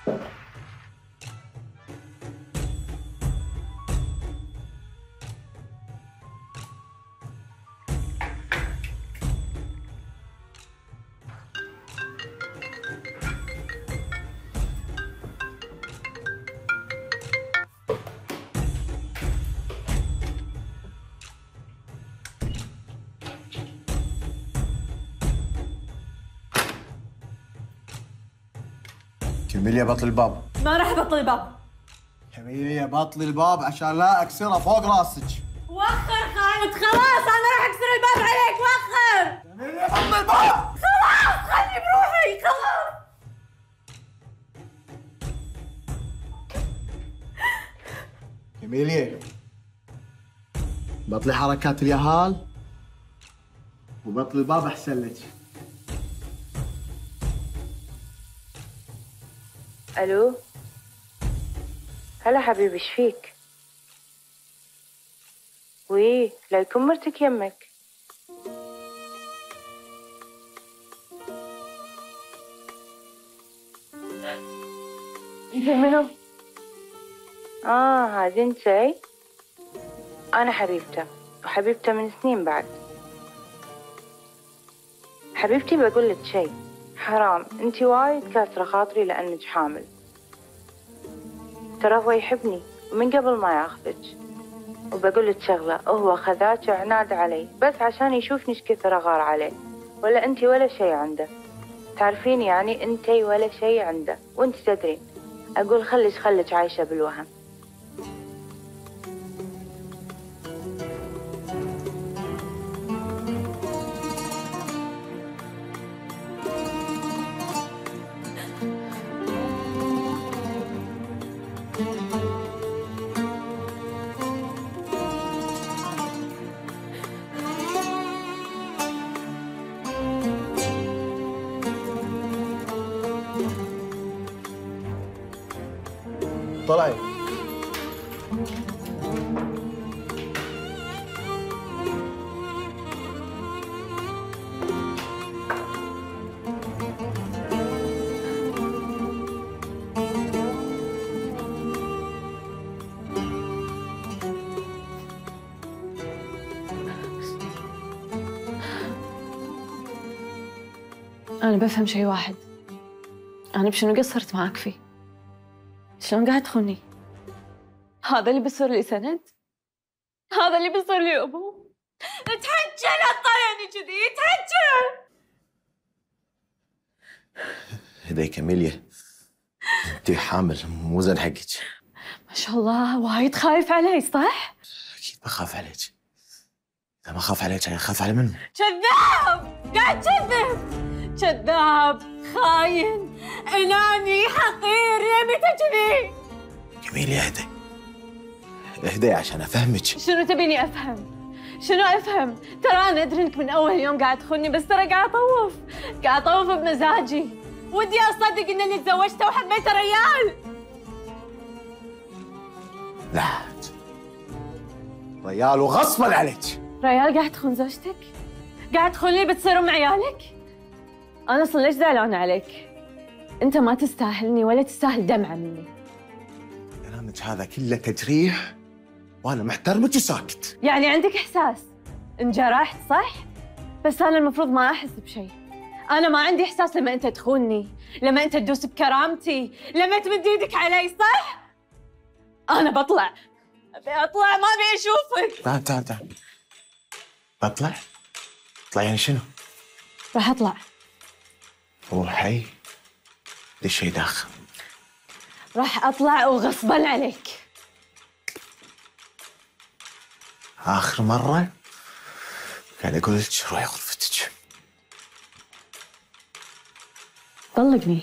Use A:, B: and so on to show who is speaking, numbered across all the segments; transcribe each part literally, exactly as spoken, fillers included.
A: كميليا بطل الباب.
B: ما راح ابطل الباب.
A: كميليا بطل الباب عشان لا اكسره فوق راسك.
B: وخر خالد، خلاص انا راح اكسر الباب عليك. وخر.
A: كميليا بطل الباب.
B: خلاص خلني بروحي خلاص.
A: كميليا بطلي حركات اليهال وبطل الباب احسن لك.
C: الو، هلا حبيبي، ايش فيك؟ وي، لا يكون مرتك يمك. انت منو؟ اه هذه انتي؟ انا حبيبته، وحبيبته من سنين بعد. حبيبتي بقول لك شيء، حرام انتي وايد كاسرة خاطري لانك حامل. ترى هو يحبني ومن قبل ما ياخذك. وبقول لك شغله، هو خذاك عناد علي بس عشان يشوفني ايش كثر اغار عليه، ولا انتي ولا شيء عنده. تعرفين يعني انتي ولا شيء عنده وانت تدرين. اقول خليك خليك عايشه بالوهم.
A: طلعي.
B: أنا بفهم شيء واحد، أنا بشنو قصرت معك فيه؟ شلون قاعد تخوني؟ هذا اللي بيصير لي سند؟ هذا اللي بيصير لي أبو؟ تحجى لا تطالعني كذي، تحجى.
D: هدي كميليا، انت حامل مو زين حقك.
B: ما شاء الله وايد خايف علي صح؟
D: اكيد بخاف عليك. اذا ما خاف عليك اخاف على منه.
B: كذاب، قاعد تكذب. كذاب، خاين، اناني، حقير، يميته كذي.
D: كميليا اهدي اهدي عشان افهمك.
B: شنو تبيني افهم؟ شنو افهم؟ ترى انا ادري انك من اول يوم قاعد تخوني، بس ترى قاعد اطوف، قاعد اطوف بمزاجي. ودي اصدق انني تزوجته وحبيت ريال.
D: لا ريال وغصبا عليك.
B: ريال قاعد تخون زوجتك؟ قاعد تخون لي بتصير ام عيالك؟ انا اصلا ليش زعلانه عليك؟ انت ما تستاهلني ولا تستاهل دمعه مني.
D: كلامك هذا كله تجريح وانا محترمك وساكت.
B: يعني عندك احساس انجرحت صح؟ بس انا المفروض ما احس بشيء. انا ما عندي احساس لما انت تخونني، لما انت تدوس بكرامتي، لما تمد ايدك علي صح؟ انا بطلع، ابي اطلع، ما ابي اشوفك.
D: تعال تعال تعال. بطلع؟ اطلع يعني شنو؟
B: راح اطلع.
D: روحي دشي داخل.
B: راح اطلع وغصبا عليك.
D: آخر مرة كان أقول لك روحي غرفتك.
B: طلقني.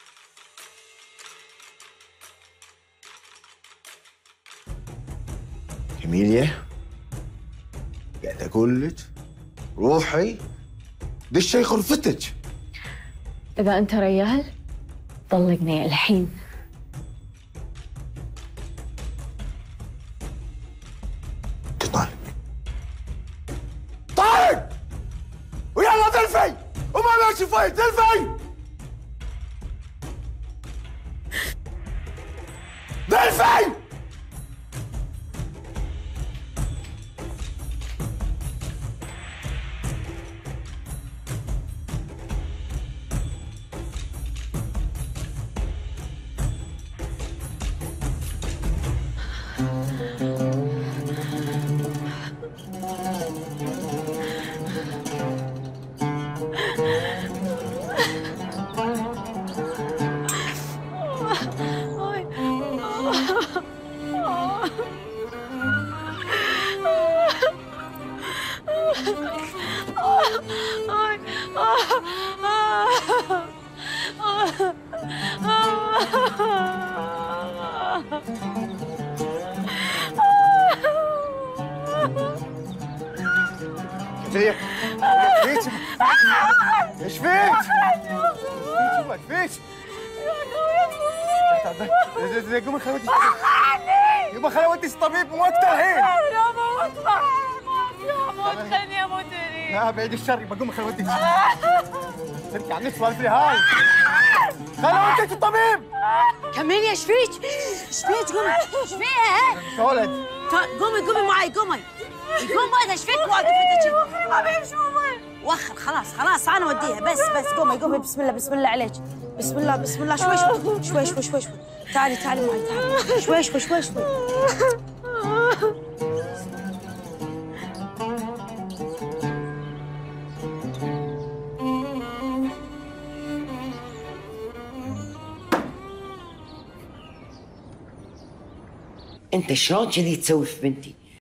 D: كميليا قاعد أقول لك روحي دشي غرفتك.
B: إذا أنت ريال طلقني الحين.
D: طالق طالق ويلا دلفي وما ماشي فايت دلفي. وقفي!
E: فيك؟ فيك؟ ايش فيك؟ ما فيك؟ قومي خلي وديك يبا خلي وديك الطبيب مو وقتها الحين.
B: لا موت موت خليني اموت هني.
E: لا بعيد الشر يبا قومي خلي وديك. تركي عن السوالف لي هاي. خلي وديك الطبيب.
F: كملي ايش فيك؟ ايش فيك قومي؟ ايش فيها؟
E: يا ولد
F: قومي قومي معي قومي. قوم بعد ايش فيك واقف انت؟
B: ما بيمشي
F: وخر خلاص خلاص انا اوديها بس بس قومي قومي بسم الله بسم الله عليك. بسم الله بسم الله شوي شوي شوي شوي شوي شوي تعالي تعالي معي تعالي شوي شوي شوي شوي.
G: انت شلون كذي تسوي في بنتي؟